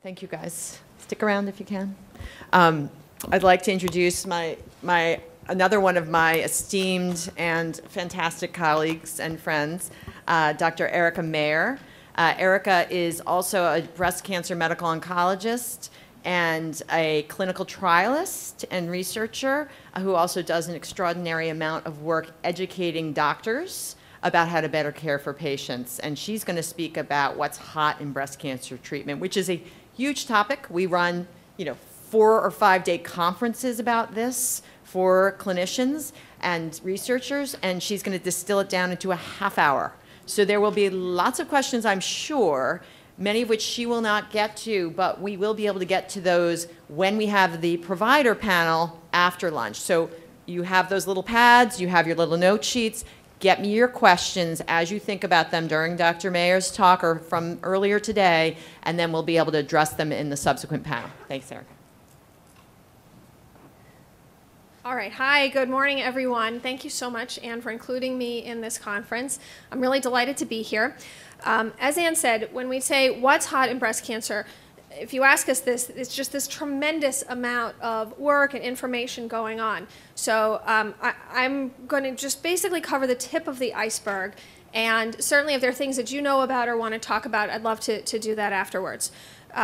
Thank you, guys. Stick around if you can. I'd like to introduce another one of my esteemed and fantastic colleagues and friends, Dr. Erica Mayer. Erica is also a breast cancer medical oncologist and a clinical trialist and researcher who also does an extraordinary amount of work educating doctors about how to better care for patients. And she's going to speak about what's hot in breast cancer treatment, which is a huge topic. We run, 4 or 5 day conferences about this for clinicians and researchers, and she's going to distill it down into a half hour. So there will be lots of questions, I'm sure, many of which she will not get to, but we will be able to get to those when we have the provider panel after lunch. So you have those little pads, you have your little note sheets. Get me your questions as you think about them during Dr. Mayer's talk or from earlier today, and then we'll be able to address them in the subsequent panel. Thanks, Erica. All right. Hi, good morning, everyone. Thank you so much, Anne, for including me in this conference. I'm really delighted to be here. As Anne said, when we say what's hot in breast cancer, if you ask us this, it's just this tremendous amount of work and information going on. So I'm going to just basically cover the tip of the iceberg. And certainly if there are things that you know about or want to talk about, I'd love to do that afterwards.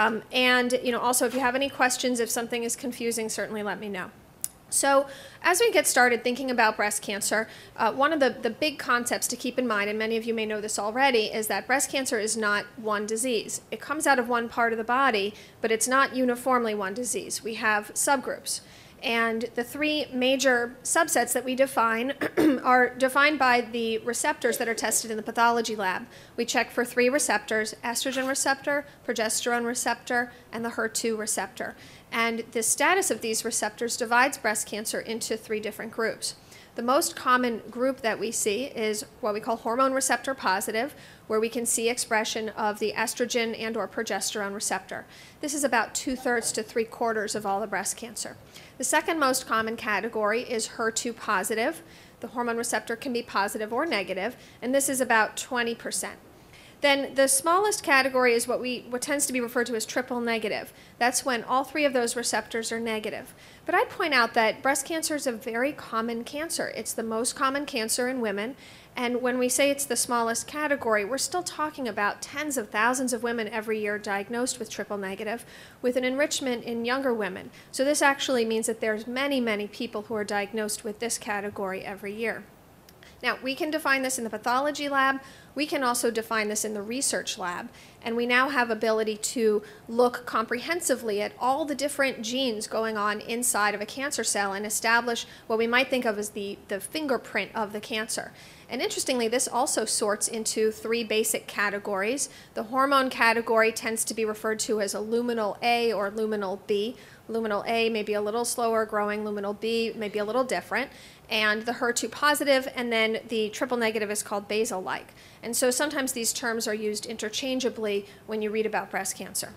Also, if you have any questions, if something is confusing, certainly let me know. So as we get started thinking about breast cancer, one of the big concepts to keep in mind, and many of you may know this already, is that breast cancer is not one disease. It comes out of one part of the body, but it's not uniformly one disease. We have subgroups. And the 3 major subsets that we define are defined by the receptors that are tested in the pathology lab. We check for 3 receptors: estrogen receptor, progesterone receptor, and the HER2 receptor. And the status of these receptors divides breast cancer into 3 different groups. The most common group that we see is what we call hormone receptor positive, where we can see expression of the estrogen and or progesterone receptor. This is about 2/3 to 3/4 of all the breast cancer. The second most common category is HER2 positive. The hormone receptor can be positive or negative, and this is about 20%. Then the smallest category is what tends to be referred to as triple negative. That's when all 3 of those receptors are negative. But I'd point out that breast cancer is a very common cancer. It's the most common cancer in women. And when we say it's the smallest category, we're still talking about tens of thousands of women every year diagnosed with triple negative, with an enrichment in younger women. So this actually means that there's many, many people who are diagnosed with this category every year. Now, we can define this in the pathology lab. We can also define this in the research lab. And we now have ability to look comprehensively at all the different genes going on inside of a cancer cell and establish what we might think of as the fingerprint of the cancer. And interestingly, this also sorts into 3 basic categories. The hormone category tends to be referred to as a luminal A or luminal B. Luminal A may be a little slower growing, luminal B may be a little different, and the HER2 positive, and then the triple negative is called basal-like. And so sometimes these terms are used interchangeably when you read about breast cancer.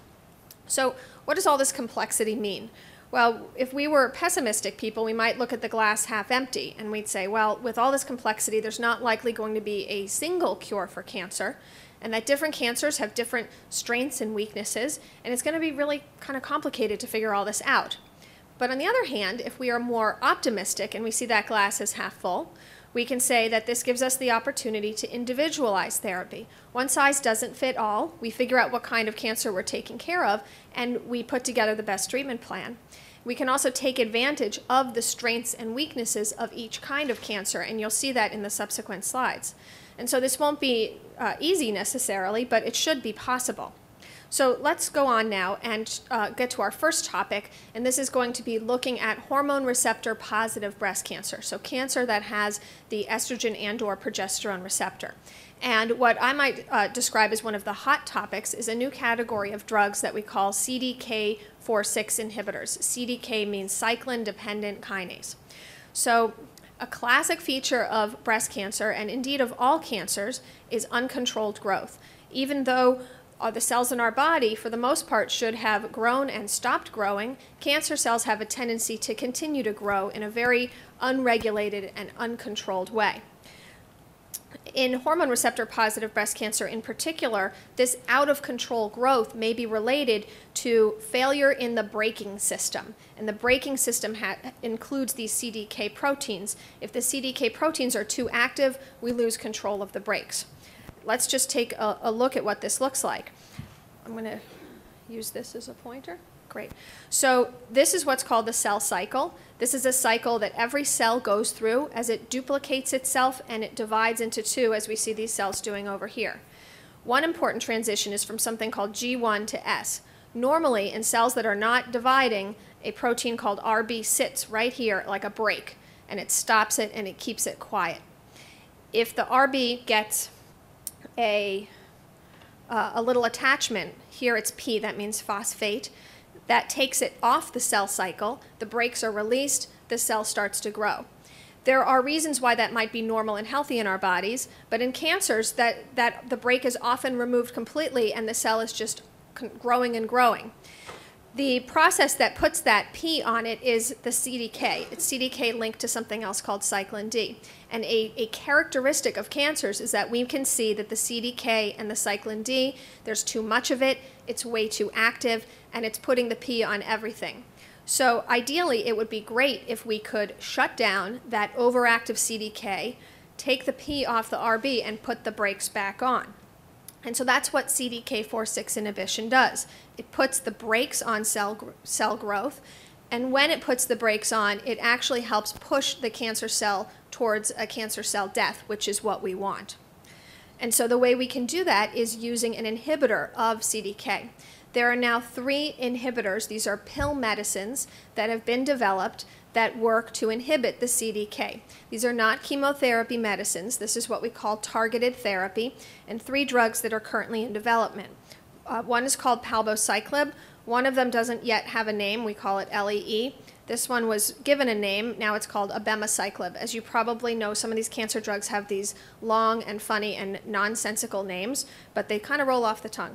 So what does all this complexity mean? Well, if we were pessimistic people, we might look at the glass half empty, and we'd say, well, with all this complexity, there's not likely going to be a single cure for cancer, and that different cancers have different strengths and weaknesses, and it's going to be really kind of complicated to figure all this out. But on the other hand, if we are more optimistic and we see that glass as half full, we can say that this gives us the opportunity to individualize therapy. One size doesn't fit all. We figure out what kind of cancer we're taking care of, and we put together the best treatment plan. We can also take advantage of the strengths and weaknesses of each kind of cancer, and you'll see that in the subsequent slides. And so this won't be easy necessarily, but it should be possible. So let's go on now and get to our first topic, and this is going to be looking at hormone receptor positive breast cancer, so cancer that has the estrogen and or progesterone receptor. And what I might describe as one of the hot topics is a new category of drugs that we call CDK4/6 inhibitors. CDK means cyclin-dependent kinase. So a classic feature of breast cancer, and indeed of all cancers, is uncontrolled growth. Even though the cells in our body, for the most part, should have grown and stopped growing, cancer cells have a tendency to continue to grow in a very unregulated and uncontrolled way. In hormone receptor positive breast cancer in particular, this out of control growth may be related to failure in the braking system. And the braking system includes these CDK proteins. If the CDK proteins are too active, we lose control of the brakes. Let's just take a look at what this looks like. I'm going to use this as a pointer. Great. So this is what's called the cell cycle. This is a cycle that every cell goes through as it duplicates itself and it divides into two, as we see these cells doing over here. One important transition is from something called G1 to S. Normally, in cells that are not dividing, a protein called RB sits right here like a brake, and it stops it and it keeps it quiet. If the RB gets a little attachment, here it's P, that means phosphate, that takes it off the cell cycle, the brakes are released, the cell starts to grow. There are reasons why that might be normal and healthy in our bodies, but in cancers, that the brake is often removed completely and the cell is just growing and growing. The process that puts that P on it is the CDK. It's CDK linked to something else called cyclin D. And a characteristic of cancers is that we can see that the CDK and the cyclin D, there's too much of it, it's way too active, and it's putting the P on everything. So ideally, it would be great if we could shut down that overactive CDK, take the P off the RB, and put the brakes back on. And so that's what CDK4/6 inhibition does. It puts the brakes on cell growth, and when it puts the brakes on, it actually helps push the cancer cell towards a cancer cell death, which is what we want. And so the way we can do that is using an inhibitor of CDK. There are now 3 inhibitors, these are pill medicines, that have been developed that work to inhibit the CDK. These are not chemotherapy medicines. This is what we call targeted therapy, and 3 drugs that are currently in development. One is called palbociclib. One of them doesn't yet have a name. We call it LEE. This one was given a name. Now it's called abemaciclib. As you probably know, some of these cancer drugs have these long and funny and nonsensical names, but they kind of roll off the tongue.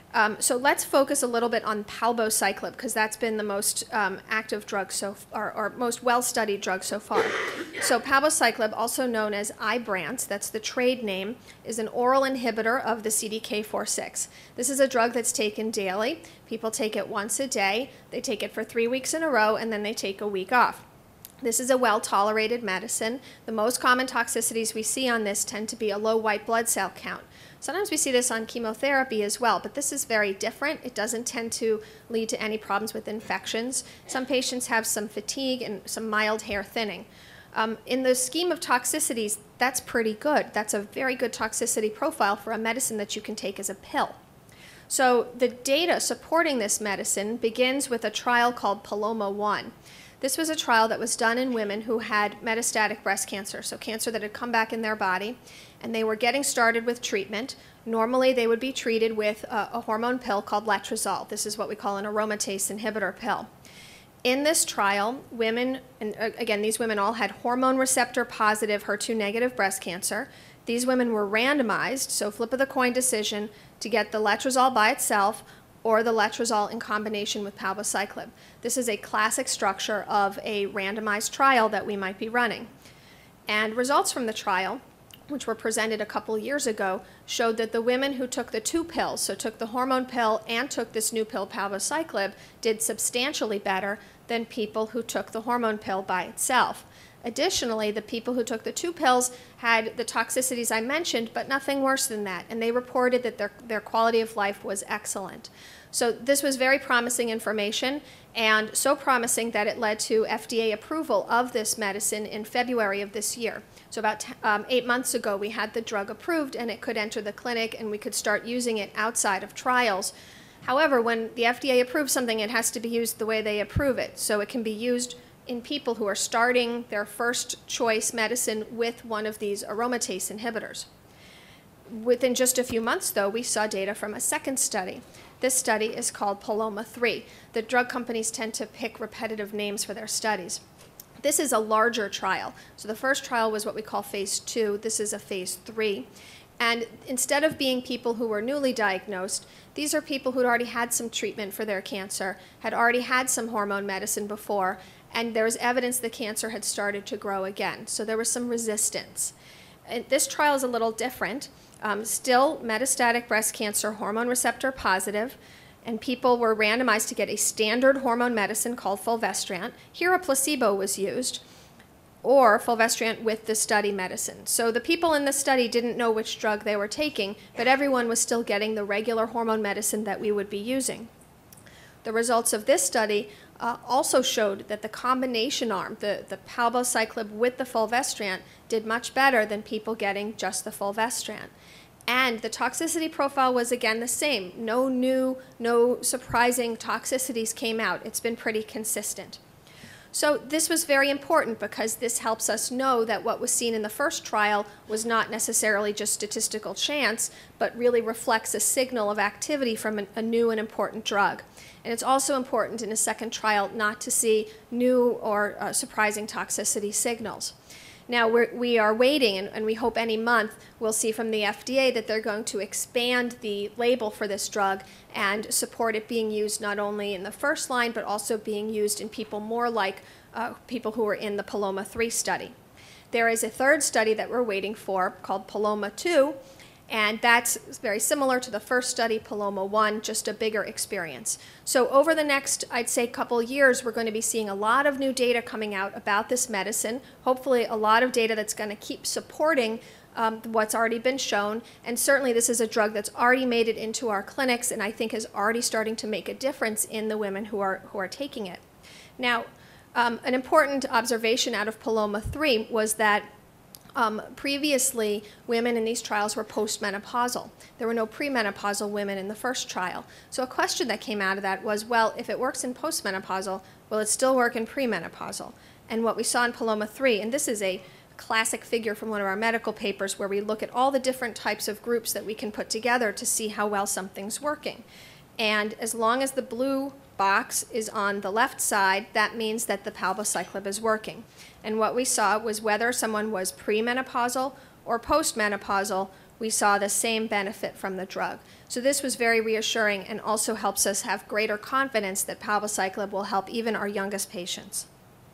So let's focus a little bit on palbociclib, because that's been the most active drug or most well-studied drug so far. So palbociclib, also known as Ibrance, that's the trade name, is an oral inhibitor of the CDK4/6. This is a drug that's taken daily. People take it once a day. They take it for 3 weeks in a row, and then they take a week off. This is a well-tolerated medicine. The most common toxicities we see on this tend to be a low white blood cell count. Sometimes we see this on chemotherapy as well, but this is very different. It doesn't tend to lead to any problems with infections. Some patients have some fatigue and some mild hair thinning. In the scheme of toxicities, that's pretty good. That's a very good toxicity profile for a medicine that you can take as a pill. So the data supporting this medicine begins with a trial called Paloma-1. This was a trial that was done in women who had metastatic breast cancer, so cancer that had come back in their body, and they were getting started with treatment. Normally, they would be treated with a hormone pill called letrozole. This is what we call an aromatase inhibitor pill. In this trial, women, and again, these women all had hormone receptor positive, HER2 negative breast cancer. These women were randomized, so flip of the coin decision, to get the letrozole by itself or the letrozole in combination with palbociclib. This is a classic structure of a randomized trial that we might be running. And results from the trial, which were presented a couple years ago, showed that the women who took the 2 pills, so took the hormone pill and took this new pill, palbociclib, did substantially better than people who took the hormone pill by itself. Additionally, the people who took the 2 pills had the toxicities I mentioned, but nothing worse than that, and they reported that their quality of life was excellent. So this was very promising information, and so promising that it led to FDA approval of this medicine in February of this year. So about 8 months ago, we had the drug approved, and it could enter the clinic, and we could start using it outside of trials. However, when the FDA approves something, it has to be used the way they approve it, so it can be used in people who are starting their first choice medicine with one of these aromatase inhibitors. Within just a few months, though, we saw data from a second study. This study is called Paloma-3. The drug companies tend to pick repetitive names for their studies. This is a larger trial. So the first trial was what we call phase 2. This is a phase 3. And instead of being people who were newly diagnosed, these are people who'd already had some treatment for their cancer, had already had some hormone medicine before, and there was evidence the cancer had started to grow again. So there was some resistance. And this trial is a little different. Still metastatic breast cancer, hormone receptor positive, and people were randomized to get a standard hormone medicine called fulvestrant. Here a placebo was used, or fulvestrant with the study medicine. So the people in the study didn't know which drug they were taking, but everyone was still getting the regular hormone medicine that we would be using. The results of this study also showed that the combination arm, the palbociclib with the fulvestrant, did much better than people getting just the fulvestrant. And the toxicity profile was again the same. No surprising toxicities came out. It's been pretty consistent. So this was very important because this helps us know that what was seen in the first trial was not necessarily just statistical chance, but really reflects a signal of activity from a new and important drug. And it's also important in a second trial not to see new or surprising toxicity signals. Now we are waiting, and we hope any month we'll see from the FDA that they're going to expand the label for this drug and support it being used not only in the first line, but also being used in people more like people who are in the Paloma 3 study. There is a third study that we're waiting for called Paloma 2, and that's very similar to the first study, Paloma 1, just a bigger experience. So over the next, I'd say, couple years, we're going to be seeing a lot of new data coming out about this medicine, hopefully a lot of data that's going to keep supporting what's already been shown. And certainly this is a drug that's already made it into our clinics and I think is already starting to make a difference in the women who are taking it. Now, an important observation out of Paloma 3 was that previously, women in these trials were postmenopausal. There were no premenopausal women in the first trial. So a question that came out of that was, well, if it works in postmenopausal, will it still work in premenopausal? And what we saw in Paloma 3, and this is a classic figure from one of our medical papers where we look at all the different types of groups that we can put together to see how well something's working. And as long as the blue box is on the left side, that means that the palbociclib is working. And what we saw was whether someone was premenopausal or postmenopausal, we saw the same benefit from the drug. So this was very reassuring and also helps us have greater confidence that palbociclib will help even our youngest patients.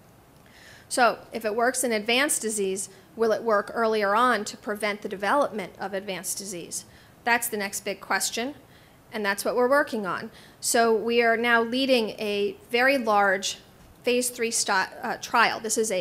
So if it works in advanced disease, will it work earlier on to prevent the development of advanced disease? That's the next big question, and that's what we're working on. So we are now leading a very large phase 3 trial. This is a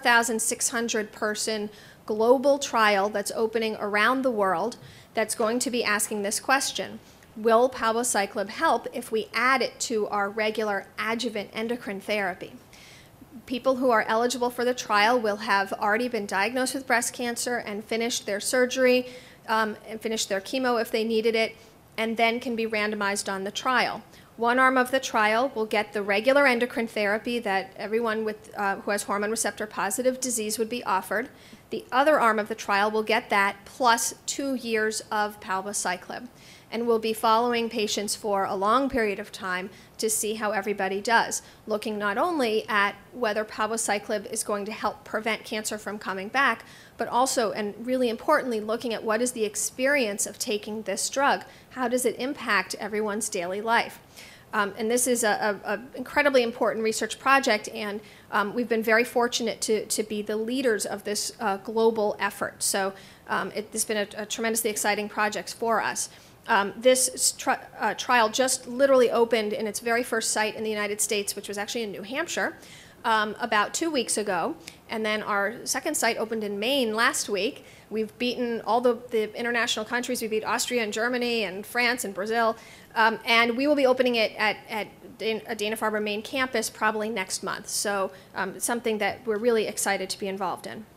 4,600 person global trial that's opening around the world that's going to be asking this question. Will palbociclib help if we add it to our regular adjuvant endocrine therapy? People who are eligible for the trial will have already been diagnosed with breast cancer and finished their surgery and finished their chemo if they needed it, and then can be randomized on the trial. One arm of the trial will get the regular endocrine therapy that everyone with, who has hormone receptor positive disease would be offered. The other arm of the trial will get that plus 2 years of palbociclib. And we'll be following patients for a long period of time to see how everybody does, looking not only at whether palbociclib is going to help prevent cancer from coming back, but also, and really importantly, looking at what is the experience of taking this drug. How does it impact everyone's daily life? And this is an incredibly important research project, and we've been very fortunate to be the leaders of this global effort. So it's been a tremendously exciting project for us. This trial just literally opened in its very first site in the United States, which was actually in New Hampshire, about 2 weeks ago. And then our second site opened in Maine last week. We've beaten all the international countries. We beat Austria and Germany and France and Brazil. And we will be opening it at a Dana-Farber Maine campus probably next month. So it's something that we're really excited to be involved in.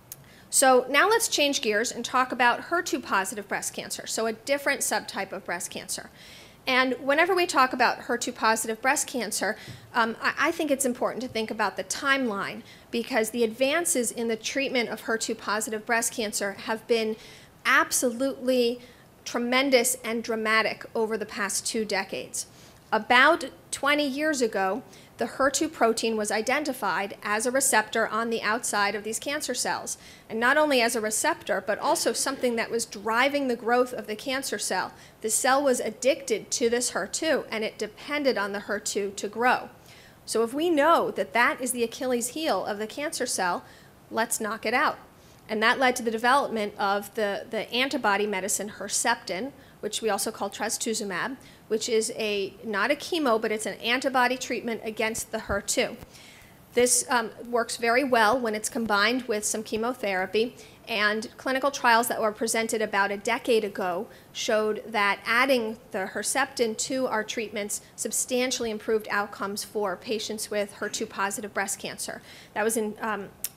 So now let's change gears and talk about HER2-positive breast cancer, so a different subtype of breast cancer. And whenever we talk about HER2-positive breast cancer, I think it's important to think about the timeline because the advances in the treatment of HER2-positive breast cancer have been absolutely tremendous and dramatic over the past 2 decades. About 20 years ago, the HER2 protein was identified as a receptor on the outside of these cancer cells. And not only as a receptor, but also something that was driving the growth of the cancer cell. The cell was addicted to this HER2, and it depended on the HER2 to grow. So if we know that that is the Achilles heel of the cancer cell, let's knock it out. And that led to the development of the antibody medicine Herceptin, which we also call trastuzumab, which is not a chemo, but it's an antibody treatment against the HER2. This works very well when it's combined with some chemotherapy, and clinical trials that were presented about a decade ago showed that adding the Herceptin to our treatments substantially improved outcomes for patients with HER2-positive breast cancer. That was in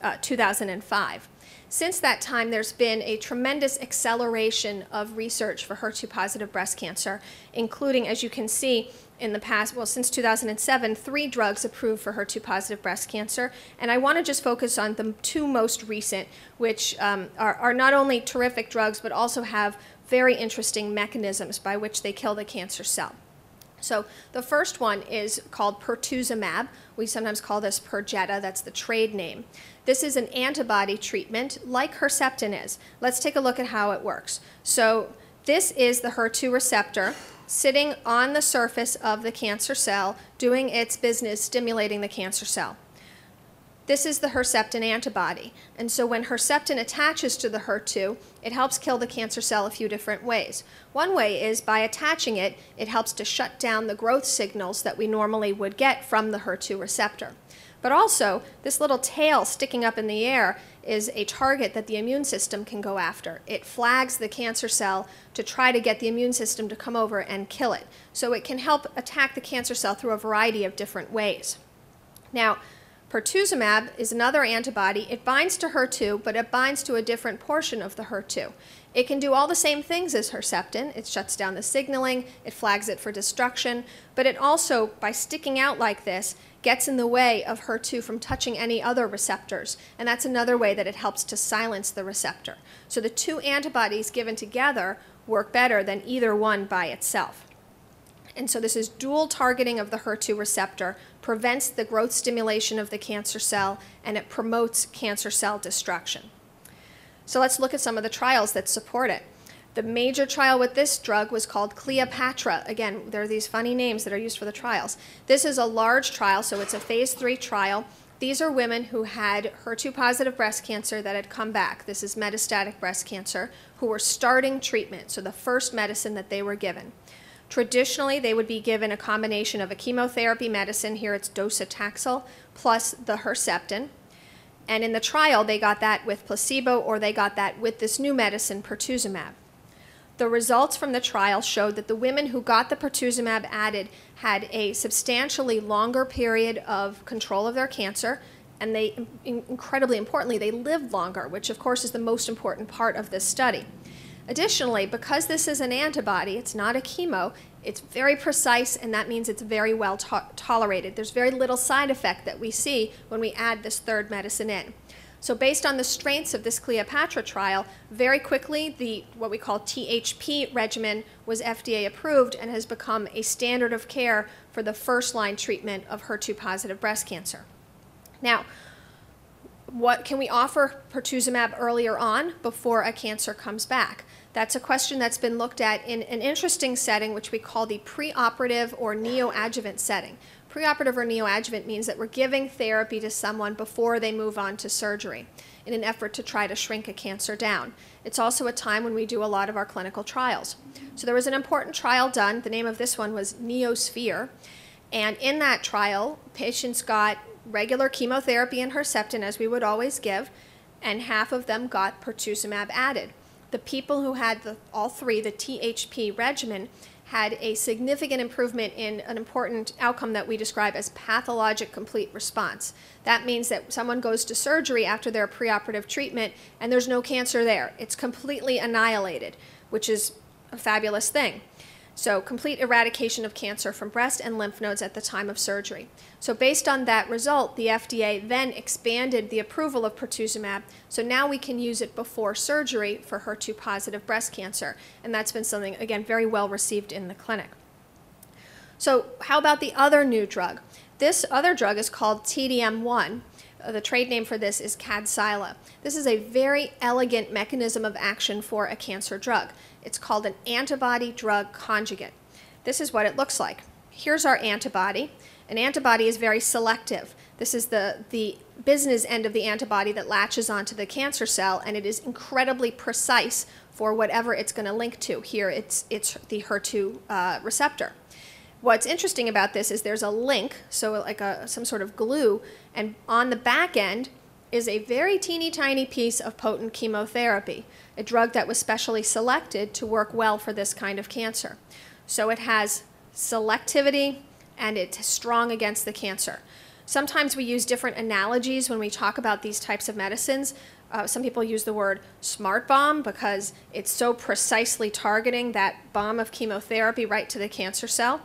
2005. Since that time, there's been a tremendous acceleration of research for HER2-positive breast cancer, including, as you can see, in the past, well, since 2007, 3 drugs approved for HER2-positive breast cancer. And I want to just focus on the 2 most recent, which are not only terrific drugs, but also have very interesting mechanisms by which they kill the cancer cell. So the first one is called pertuzumab. We sometimes call this Perjeta. That's the trade name. This is an antibody treatment like Herceptin is. Let's take a look at how it works. So this is the HER2 receptor sitting on the surface of the cancer cell, doing its business, stimulating the cancer cell. This is the Herceptin antibody. And so when Herceptin attaches to the HER2, it helps kill the cancer cell a few different ways. One way is by attaching it, it helps to shut down the growth signals that we normally would get from the HER2 receptor. But also, this little tail sticking up in the air is a target that the immune system can go after. It flags the cancer cell to try to get the immune system to come over and kill it. So it can help attack the cancer cell through a variety of different ways. Now, pertuzumab is another antibody. It binds to HER2, but it binds to a different portion of the HER2. It can do all the same things as Herceptin. It shuts down the signaling, it flags it for destruction, but it also, by sticking out like this, gets in the way of HER2 from touching any other receptors. And that's another way that it helps to silence the receptor. So the 2 antibodies given together work better than either one by itself. And so this is dual targeting of the HER2 receptor, prevents the growth stimulation of the cancer cell, and it promotes cancer cell destruction. So let's look at some of the trials that support it. The major trial with this drug was called Cleopatra. Again, there are these funny names that are used for the trials. This is a large trial, so it's a phase 3 trial. These are women who had HER2-positive breast cancer that had come back. This is metastatic breast cancer, who were starting treatment, so the first medicine that they were given. Traditionally, they would be given a combination of a chemotherapy medicine, here it's docetaxel, plus the Herceptin. And in the trial, they got that with placebo, or they got that with this new medicine, pertuzumab. The results from the trial showed that the women who got the pertuzumab added had a substantially longer period of control of their cancer, and they, incredibly importantly, they lived longer, which of course is the most important part of this study. Additionally, because this is an antibody, it's not a chemo, it's very precise, and that means it's very well tolerated. There's very little side effect that we see when we add this third medicine in. So based on the strengths of this Cleopatra trial, very quickly what we call THP regimen was FDA approved and has become a standard of care for the first-line treatment of HER2-positive breast cancer. Now, what can we offer pertuzumab earlier on before a cancer comes back? That's a question that's been looked at in an interesting setting, which we call the preoperative or neoadjuvant setting. Preoperative or neoadjuvant means that we're giving therapy to someone before they move on to surgery in an effort to try to shrink a cancer down. It's also a time when we do a lot of our clinical trials. So there was an important trial done. The name of this one was Neosphere. And in that trial, patients got regular chemotherapy and Herceptin, as we would always give, and half of them got pertuzumab added. The people who had all 3, the THP regimen, had a significant improvement in an important outcome that we describe as pathologic complete response. That means that someone goes to surgery after their preoperative treatment and there's no cancer there. It's completely annihilated, which is a fabulous thing. So complete eradication of cancer from breast and lymph nodes at the time of surgery. So based on that result, the FDA then expanded the approval of pertuzumab, so now we can use it before surgery for HER2-positive breast cancer. And that's been something, again, very well received in the clinic. So how about the other new drug? This other drug is called TDM1. The trade name for this is Kadcyla. This is a very elegant mechanism of action for a cancer drug. It's called an antibody-drug conjugate. This is what it looks like. Here's our antibody. An antibody is very selective. This is the business end of the antibody that latches onto the cancer cell, and it is incredibly precise for whatever it's going to link to. Here it's the HER2 receptor. What's interesting about this is there's a link, so like some sort of glue, and on the back end is a very teeny tiny piece of potent chemotherapy, a drug that was specially selected to work well for this kind of cancer. So it has selectivity and it's strong against the cancer. Sometimes we use different analogies when we talk about these types of medicines. Some people use the word smart bomb because it's so precisely targeting that bomb of chemotherapy right to the cancer cell.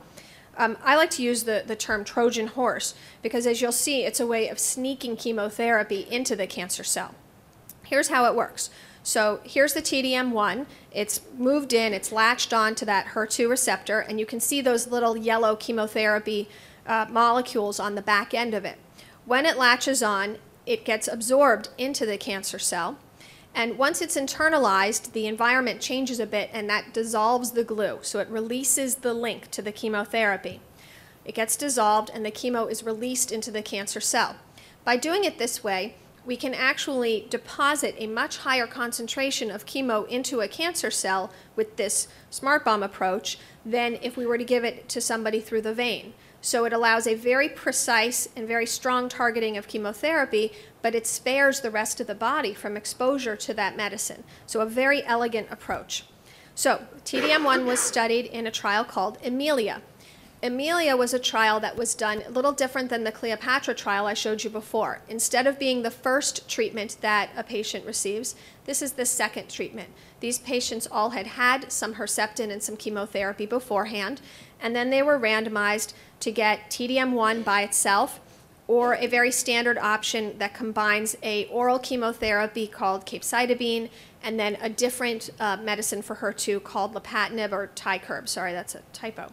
I like to use the term Trojan horse because, as you'll see, it's a way of sneaking chemotherapy into the cancer cell. Here's how it works. So here's the TDM1. It's moved in, it's latched on to that HER2 receptor, and you can see those little yellow chemotherapy molecules on the back end of it. When it latches on, it gets absorbed into the cancer cell. And once it's internalized, the environment changes a bit, and that dissolves the glue. So it releases the link to the chemotherapy. It gets dissolved, and the chemo is released into the cancer cell. By doing it this way, we can actually deposit a much higher concentration of chemo into a cancer cell with this smart bomb approach than if we were to give it to somebody through the vein. So it allows a very precise and very strong targeting of chemotherapy, but it spares the rest of the body from exposure to that medicine. So a very elegant approach. So TDM1 was studied in a trial called Emilia. Emilia was a trial that was done a little different than the Cleopatra trial I showed you before. Instead of being the first treatment that a patient receives, this is the second treatment. These patients all had had some Herceptin and some chemotherapy beforehand, and then they were randomized to get TDM1 by itself or a very standard option that combines a oral chemotherapy called capecitabine and then a different medicine for HER2 called lapatinib or Tykerb. Sorry, that's a typo.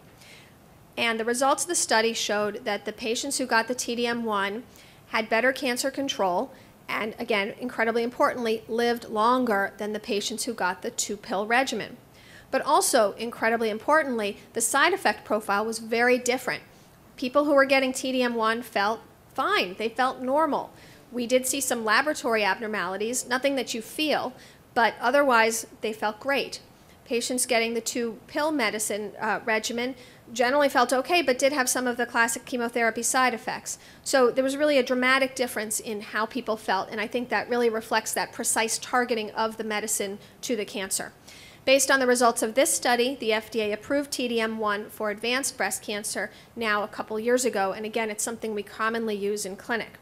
And the results of the study showed that the patients who got the TDM1 had better cancer control and, again, incredibly importantly, lived longer than the patients who got the 2-pill regimen. But also, incredibly importantly, the side effect profile was very different. People who were getting TDM1 felt fine. They felt normal. We did see some laboratory abnormalities, nothing that you feel, but otherwise they felt great. Patients getting the 2-pill medicine regimen generally felt okay, but did have some of the classic chemotherapy side effects. So there was really a dramatic difference in how people felt, and I think that really reflects that precise targeting of the medicine to the cancer. Based on the results of this study, the FDA approved TDM1 for advanced breast cancer now a couple years ago, and again, it's something we commonly use in clinic.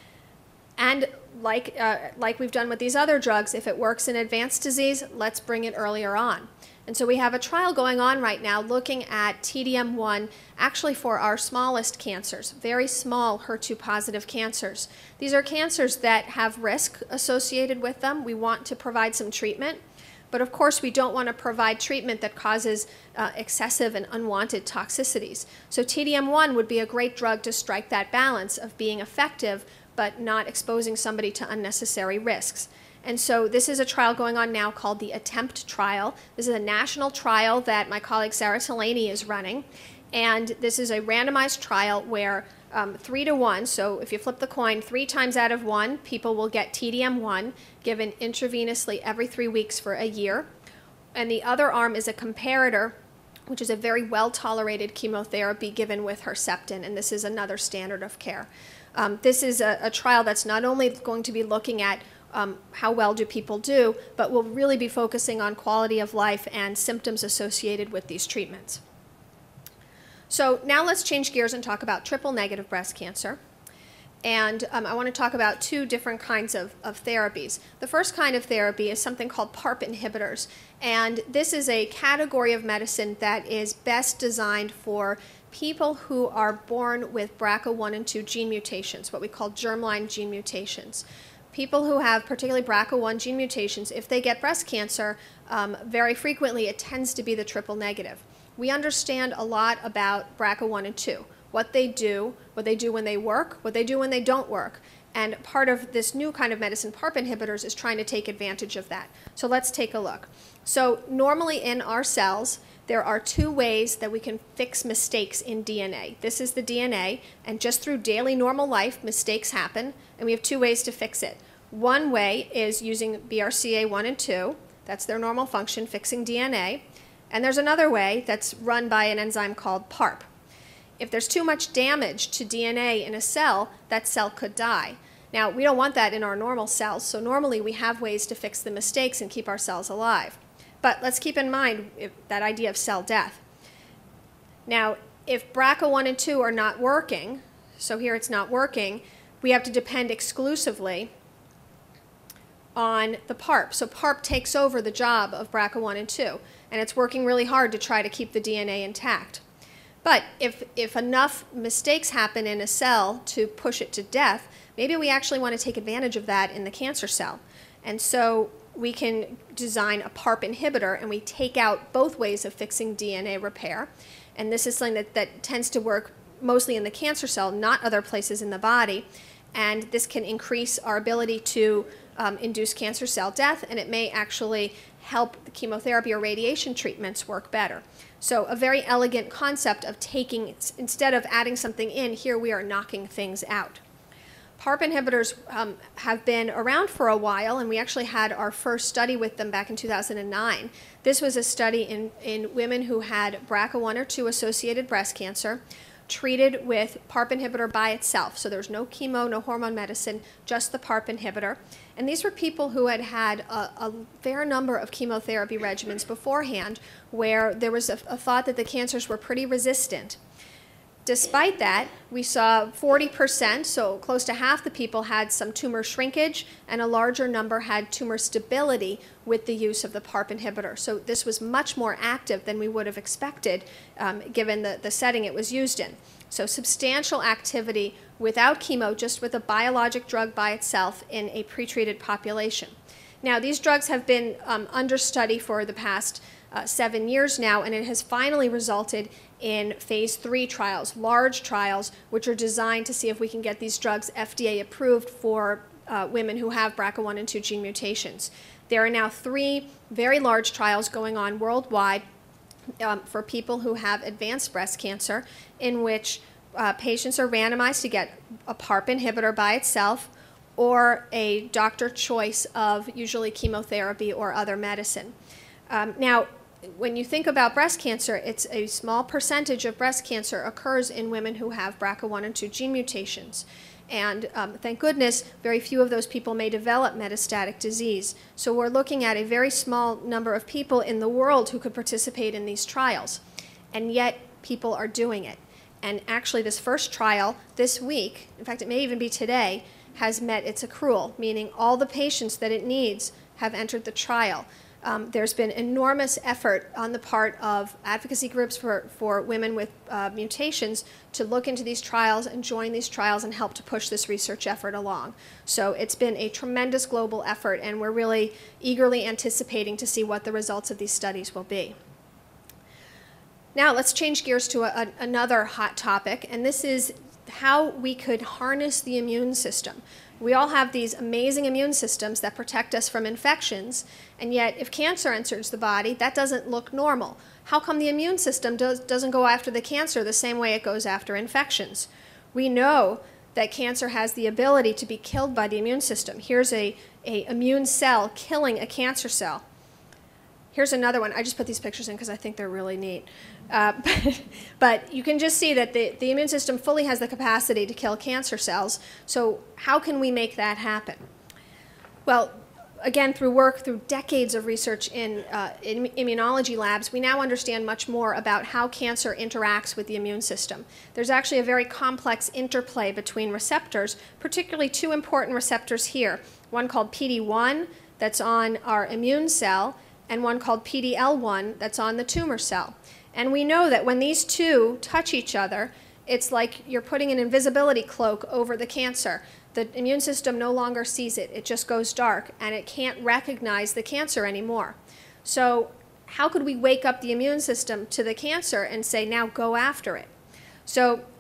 And like we've done with these other drugs, if it works in advanced disease, let's bring it earlier on. And so we have a trial going on right now looking at TDM1 actually for our smallest cancers, very small HER2-positive cancers. These are cancers that have risk associated with them. We want to provide some treatment, but of course we don't want to provide treatment that causes excessive and unwanted toxicities. So TDM1 would be a great drug to strike that balance of being effective but not exposing somebody to unnecessary risks. And so this is a trial going on now called the ATTEMPT trial. This is a national trial that my colleague Sarah Tallaney is running. And this is a randomized trial where 3 to 1, so if you flip the coin 3 times out of 1, people will get TDM1 given intravenously every 3 weeks for a year. And the other arm is a comparator, which is a very well-tolerated chemotherapy given with Herceptin, and this is another standard of care. This is a trial that's not only going to be looking at how well do people do, but we'll really be focusing on quality of life and symptoms associated with these treatments. So now let's change gears and talk about triple-negative breast cancer. And I want to talk about 2 different kinds of therapies. The first kind of therapy is something called PARP inhibitors. And this is a category of medicine that is best designed for people who are born with BRCA1 and 2 gene mutations, what we call germline gene mutations. People who have particularly BRCA1 gene mutations, if they get breast cancer, very frequently it tends to be the triple negative. We understand a lot about BRCA1 and 2, what they do when they work, what they do when they don't work. And part of this new kind of medicine, PARP inhibitors, is trying to take advantage of that. So let's take a look. So normally in our cells, there are two ways that we can fix mistakes in DNA. This is the DNA, and just through daily normal life, mistakes happen, and we have two ways to fix it. One way is using BRCA1 and 2. That's their normal function, fixing DNA. And there's another way that's run by an enzyme called PARP. If there's too much damage to DNA in a cell, that cell could die. Now, we don't want that in our normal cells, so normally we have ways to fix the mistakes and keep our cells alive. But let's keep in mind that idea of cell death. Now, if BRCA1 and 2 are not working, so here it's not working, we have to depend exclusively on the PARP. So PARP takes over the job of BRCA1 and 2, and it's working really hard to try to keep the DNA intact. But if enough mistakes happen in a cell to push it to death, maybe we actually want to take advantage of that in the cancer cell. And so we can design a PARP inhibitor, and we take out both ways of fixing DNA repair. And this is something that tends to work mostly in the cancer cell, not other places in the body. And this can increase our ability to induce cancer cell death, and it may actually help the chemotherapy or radiation treatments work better. So a very elegant concept of taking, instead of adding something in, here we are knocking things out. PARP inhibitors have been around for a while, and we actually had our first study with them back in 2009. This was a study in women who had BRCA1 or 2 associated breast cancer, treated with PARP inhibitor by itself. So there's no chemo, no hormone medicine, just the PARP inhibitor. And these were people who had had a fair number of chemotherapy regimens beforehand, where there was a thought that the cancers were pretty resistant. Despite that, we saw 40%, so close to half the people had some tumor shrinkage, and a larger number had tumor stability with the use of the PARP inhibitor. So this was much more active than we would have expected, given the setting it was used in. So substantial activity without chemo, just with a biologic drug by itself in a pretreated population. Now, these drugs have been under study for the past 7 years now, and it has finally resulted in phase 3 trials, large trials, which are designed to see if we can get these drugs FDA approved for women who have BRCA1 and 2 gene mutations. There are now 3 very large trials going on worldwide for people who have advanced breast cancer, in which patients are randomized to get a PARP inhibitor by itself or a doctor choice of usually chemotherapy or other medicine. Now, when you think about breast cancer, it's a small percentage of breast cancer occurs in women who have BRCA1 and 2 gene mutations. And thank goodness, very few of those people may develop metastatic disease. So we're looking at a very small number of people in the world who could participate in these trials. And yet, people are doing it. And actually, this first trial this week, in fact, it may even be today, has met its accrual, meaning all the patients that it needs have entered the trial. There's been enormous effort on the part of advocacy groups for women with mutations to look into these trials and join these trials and help to push this research effort along. So it's been a tremendous global effort, and we're really eagerly anticipating to see what the results of these studies will be. Now let's change gears to another hot topic, and this is how we could harness the immune system. We all have these amazing immune systems that protect us from infections, and yet if cancer enters the body, that doesn't look normal. How come the immune system doesn't go after the cancer the same way it goes after infections? We know that cancer has the ability to be killed by the immune system. Here's a immune cell killing a cancer cell. Here's another one. I just put these pictures in because I think they're really neat. But you can just see that the immune system fully has the capacity to kill cancer cells. So how can we make that happen? Well, again, through decades of research in immunology labs, we now understand much more about how cancer interacts with the immune system. There's actually a very complex interplay between receptors, particularly 2 important receptors here. One called PD-1 that's on our immune cell, and one called PD-L1 that's on the tumor cell. And we know that when these 2 touch each other, it's like you're putting an invisibility cloak over the cancer. The immune system no longer sees it. It just goes dark, and it can't recognize the cancer anymore. So how could we wake up the immune system to the cancer and say, now go after it? So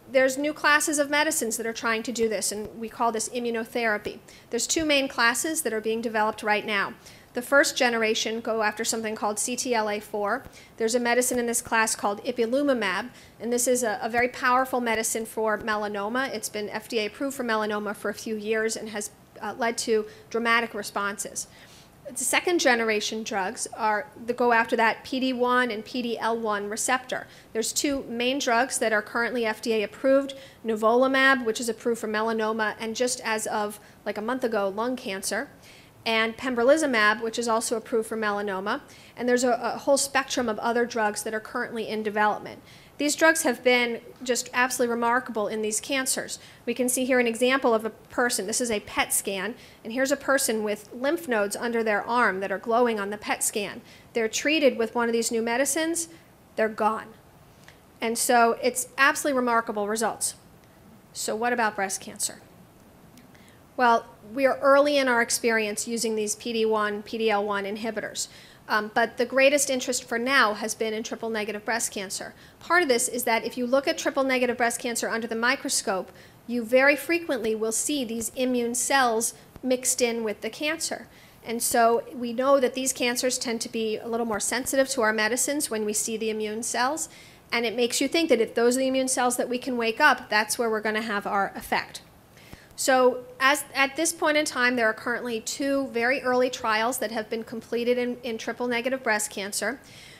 there's new classes of medicines that are trying to do this, and we call this immunotherapy. There's two main classes that are being developed right now. The first generation go after something called CTLA-4. There's a medicine in this class called ipilimumab, and this is a very powerful medicine for melanoma. It's been FDA approved for melanoma for a few years and has led to dramatic responses. The second generation drugs go after that PD-1 and PD-L1 receptor. There's two main drugs that are currently FDA approved, nivolumab, which is approved for melanoma, and just as of like a month ago, lung cancer, and pembrolizumab, which is also approved for melanoma. And there's a whole spectrum of other drugs that are currently in development. These drugs have been just absolutely remarkable in these cancers. We can see here an example of a person. This is a PET scan, and here's a person with lymph nodes under their arm that are glowing on the PET scan. They're treated with one of these new medicines, they're gone. And so it's absolutely remarkable results. So what about breast cancer? Well, we are early in our experience using these PD-1, PD-L1 inhibitors. But the greatest interest for now has been in triple-negative breast cancer. Part of this is that if you look at triple-negative breast cancer under the microscope, you very frequently will see these immune cells mixed in with the cancer. And so we know that these cancers tend to be a little more sensitive to our medicines when we see the immune cells. And it makes you think that if those are the immune cells that we can wake up, that's where we're going to have our effect. So at this point in time, there are currently two very early trials that have been completed in triple-negative breast cancer.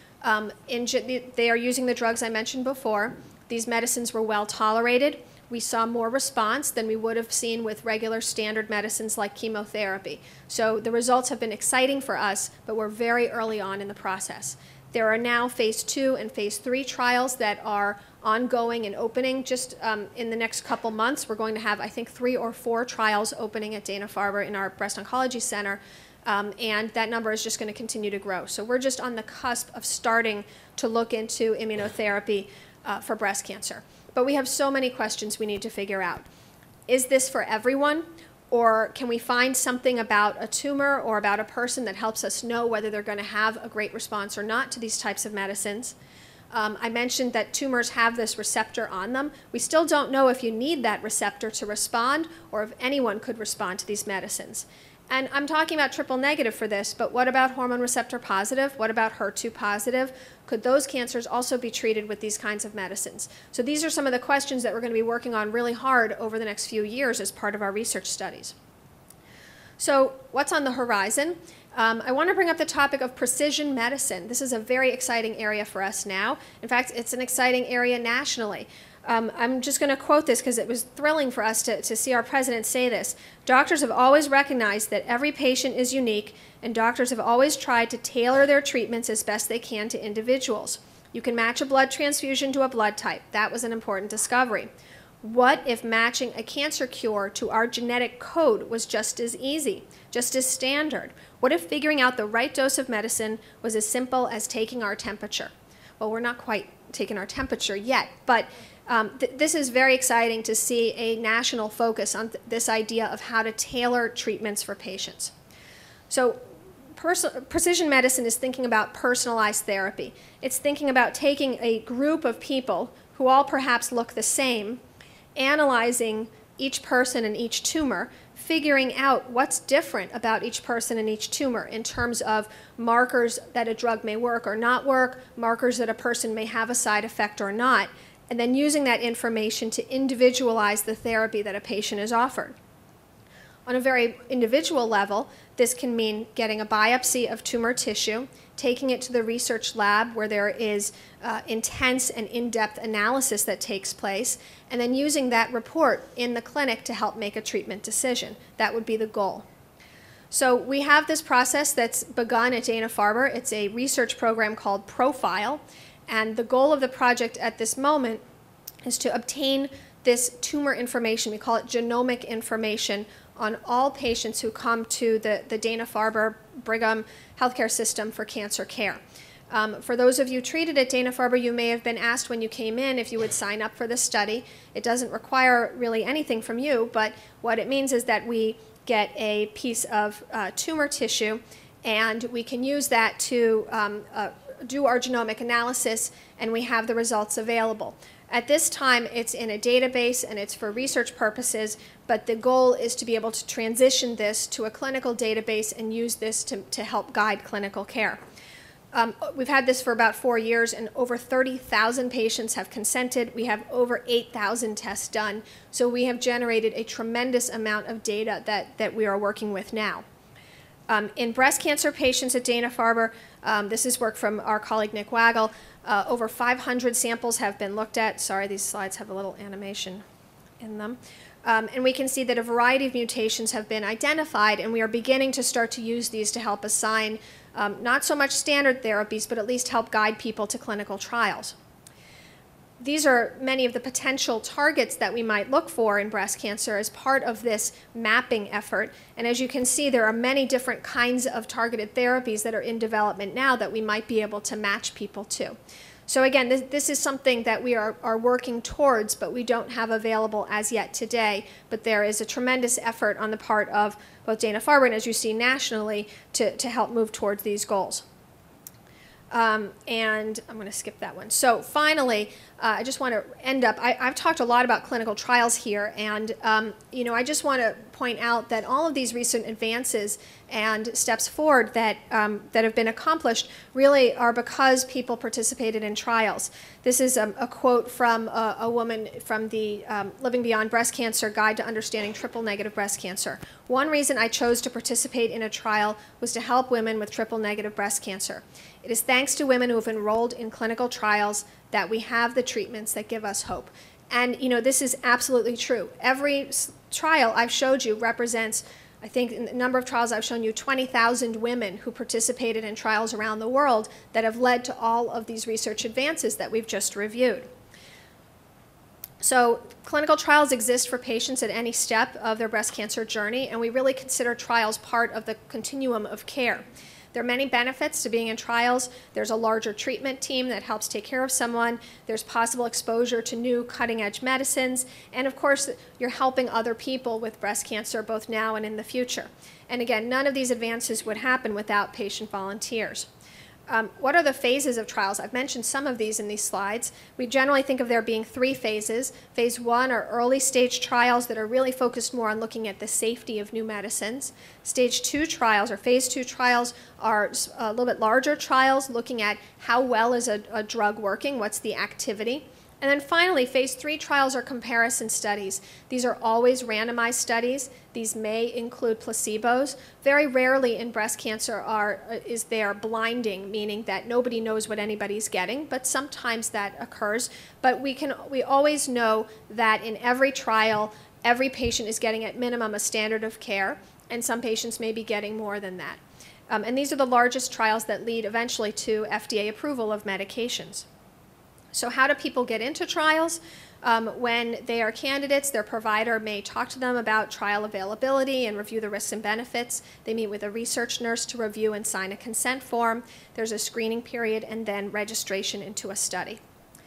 They are using the drugs I mentioned before. These medicines were well tolerated. We saw more response than we would have seen with regular standard medicines like chemotherapy. So the results have been exciting for us, but we're very early on in the process. There are now phase 2 and phase 3 trials that are ongoing and opening just in the next couple months. We're going to have, I think, 3 or 4 trials opening at Dana-Farber in our breast oncology center, and that number is just going to continue to grow. So we're just on the cusp of starting to look into immunotherapy for breast cancer. But we have so many questions we need to figure out. Is this for everyone? Or can we find something about a tumor or about a person that helps us know whether they're going to have a great response or not to these types of medicines? I mentioned that tumors have this receptor on them. We still don't know if you need that receptor to respond or if anyone could respond to these medicines. And I'm talking about triple negative for this, but what about hormone receptor positive? What about HER2 positive? Could those cancers also be treated with these kinds of medicines? So these are some of the questions that we're going to be working on really hard over the next few years as part of our research studies. So what's on the horizon? I want to bring up the topic of precision medicine. This is a very exciting area for us now. In fact, it's an exciting area nationally. I'm just going to quote this because it was thrilling for us to see our president say this. Doctors have always recognized that every patient is unique, and doctors have always tried to tailor their treatments as best they can to individuals. You can match a blood transfusion to a blood type. That was an important discovery. What if matching a cancer cure to our genetic code was just as easy, just as standard? What if figuring out the right dose of medicine was as simple as taking our temperature? Well, we're not quite taking our temperature yet, but this is very exciting to see a national focus on this idea of how to tailor treatments for patients. So precision medicine is thinking about personalized therapy. It's thinking about taking a group of people who all perhaps look the same, analyzing each person and each tumor, figuring out what's different about each person and each tumor in terms of markers that a drug may work or not work, markers that a person may have a side effect or not, and then using that information to individualize the therapy that a patient is offered. On a very individual level, this can mean getting a biopsy of tumor tissue, taking it to the research lab where there is intense and in-depth analysis that takes place, and then using that report in the clinic to help make a treatment decision. That would be the goal. So we have this process that's begun at Dana-Farber. It's a research program called Profile, and the goal of the project at this moment is to obtain this tumor information. We call it genomic information on all patients who come to the Dana-Farber Brigham healthcare system for cancer care. For those of you treated at Dana-Farber, you may have been asked when you came in if you would sign up for this study. It doesn't require really anything from you, but what it means is that we get a piece of tumor tissue, and we can use that to do our genomic analysis, and we have the results available. At this time, it's in a database and it's for research purposes, but the goal is to be able to transition this to a clinical database and use this to help guide clinical care. We've had this for about 4 years, and over 30,000 patients have consented. We have over 8,000 tests done, so we have generated a tremendous amount of data that we are working with now. In breast cancer patients at Dana-Farber, this is work from our colleague Nick Waggle, over 500 samples have been looked at. Sorry, these slides have a little animation in them. And we can see that a variety of mutations have been identified, and we are beginning to start to use these to help assign not so much standard therapies, but at least help guide people to clinical trials. These are many of the potential targets that we might look for in breast cancer as part of this mapping effort. And as you can see, there are many different kinds of targeted therapies that are in development now that we might be able to match people to. So again, this is something that we are working towards, but we don't have available as yet today. But there is a tremendous effort on the part of both Dana-Farber and, as you see, nationally to help move towards these goals. And I'm going to skip that one. So finally, I just want to end up, I've talked a lot about clinical trials here, and I just want to point out that all of these recent advances and steps forward that have been accomplished really are because people participated in trials. This is a quote from a woman from the Living Beyond Breast Cancer Guide to Understanding Triple-Negative Breast Cancer. One reason I chose to participate in a trial was to help women with triple-negative breast cancer. It is thanks to women who have enrolled in clinical trials that we have the treatments that give us hope. And this is absolutely true. Every trial I've showed you represents, I think in the number of trials I've shown you, 20,000 women who participated in trials around the world that have led to all of these research advances that we've just reviewed. So clinical trials exist for patients at any step of their breast cancer journey, and we really consider trials part of the continuum of care. There are many benefits to being in trials. There's a larger treatment team that helps take care of someone. There's possible exposure to new cutting-edge medicines. And of course, you're helping other people with breast cancer both now and in the future. And again, none of these advances would happen without patient volunteers. What are the phases of trials? I've mentioned some of these in these slides. We generally think of there being 3 phases. Phase 1 are early stage trials that are really focused more on looking at the safety of new medicines. Stage 2 trials, or phase 2 trials, are a little bit larger trials looking at how well is a drug working, what's the activity. And then finally, phase 3 trials are comparison studies. These are always randomized studies. These may include placebos. Very rarely in breast cancer is there blinding, meaning that nobody knows what anybody's getting, but sometimes that occurs. But we always know that in every trial, every patient is getting at minimum a standard of care, and some patients may be getting more than that. And these are the largest trials that lead eventually to FDA approval of medications. So how do people get into trials? When they are candidates, their provider may talk to them about trial availability and review the risks and benefits. They meet with a research nurse to review and sign a consent form. There's a screening period and then registration into a study.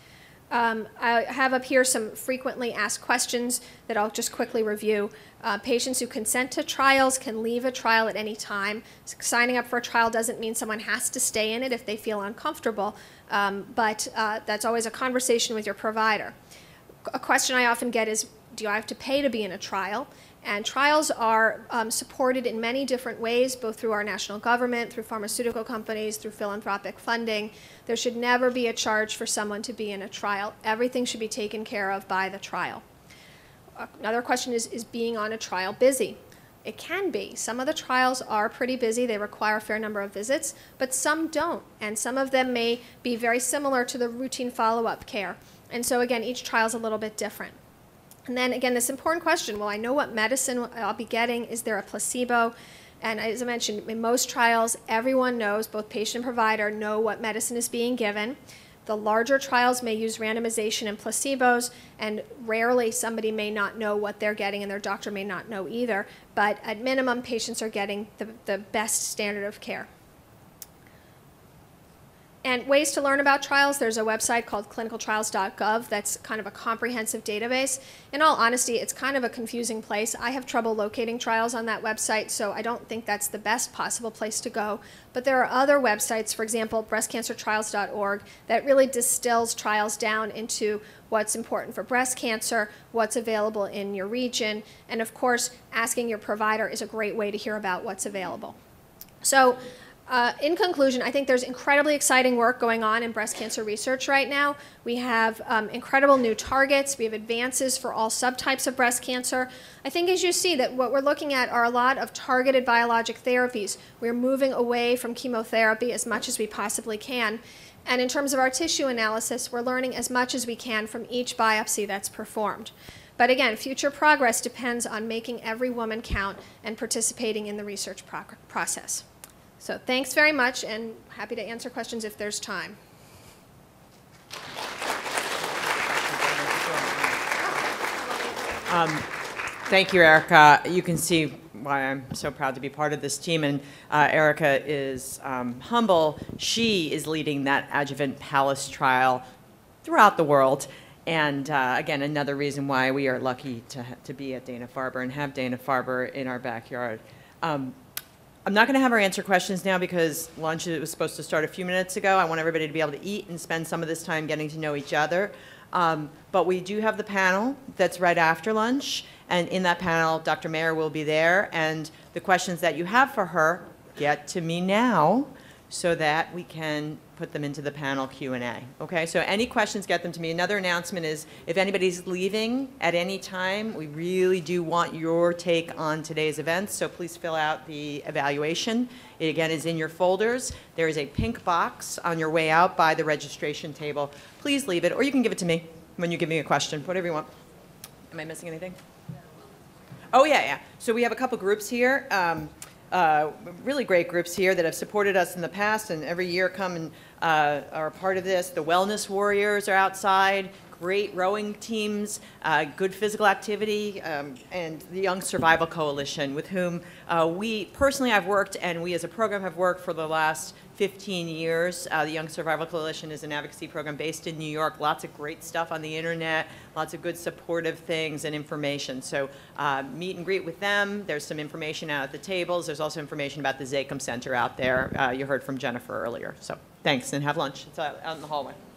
I have up here some frequently asked questions that I'll just quickly review. Patients who consent to trials can leave a trial at any time. Signing up for a trial doesn't mean someone has to stay in it if they feel uncomfortable, but that's always a conversation with your provider. A question I often get is, do I have to pay to be in a trial? And trials are supported in many different ways, both through our national government, through pharmaceutical companies, through philanthropic funding. There should never be a charge for someone to be in a trial. Everything should be taken care of by the trial. Another question is being on a trial busy? It can be. Some of the trials are pretty busy. They require a fair number of visits, but some don't. And some of them may be very similar to the routine follow-up care. And so again, each trial is a little bit different. And then again, this important question, well, I know what medicine I'll be getting. Is there a placebo? And as I mentioned, in most trials, everyone knows, both patient and provider know what medicine is being given. The larger trials may use randomization and placebos, and rarely somebody may not know what they're getting and their doctor may not know either. But at minimum, patients are getting the best standard of care. And ways to learn about trials, there's a website called clinicaltrials.gov that's kind of a comprehensive database. In all honesty, it's kind of a confusing place. I have trouble locating trials on that website, so I don't think that's the best possible place to go. But there are other websites, for example, breastcancertrials.org, that really distills trials down into what's important for breast cancer, what's available in your region, and of course, asking your provider is a great way to hear about what's available. So, in conclusion, I think there's incredibly exciting work going on in breast cancer research right now. We have incredible new targets. We have advances for all subtypes of breast cancer. I think as you see that what we're looking at are a lot of targeted biologic therapies. We're moving away from chemotherapy as much as we possibly can. And in terms of our tissue analysis, we're learning as much as we can from each biopsy that's performed. But again, future progress depends on making every woman count and participating in the research process. So thanks very much, and happy to answer questions if there's time. Thank you, Erica. You can see why I'm so proud to be part of this team. And Erica is humble. She is leading that adjuvant PALLAS trial throughout the world. And again, another reason why we are lucky to be at Dana-Farber and have Dana-Farber in our backyard. I'm not going to have her answer questions now because lunch was supposed to start a few minutes ago. I want everybody to be able to eat and spend some of this time getting to know each other. But we do have the panel that's right after lunch. And in that panel, Dr. Mayer will be there. And the questions that you have for her, get to me now so that we can put them into the panel Q&A. Okay, so any questions, get them to me. Another announcement is if anybody's leaving at any time, we really do want your take on today's events, so please fill out the evaluation. It again is in your folders. There is a pink box on your way out by the registration table. Please leave it, or you can give it to me when you give me a question, whatever you want. Am I missing anything? Oh, yeah. So we have a couple groups here. Really great groups here that have supported us in the past and every year come and are a part of this. The Wellness Warriors are outside, great rowing teams, good physical activity, and the Young Survival Coalition with whom we personally I've worked and we as a program have worked for the last 15 years. The Young Survival Coalition is an advocacy program based in New York. Lots of great stuff on the internet, lots of good supportive things and information. So meet and greet with them. There's some information out at the tables. There's also information about the Zakim Center out there. You heard from Jennifer earlier. So thanks and have lunch. It's out in the hallway.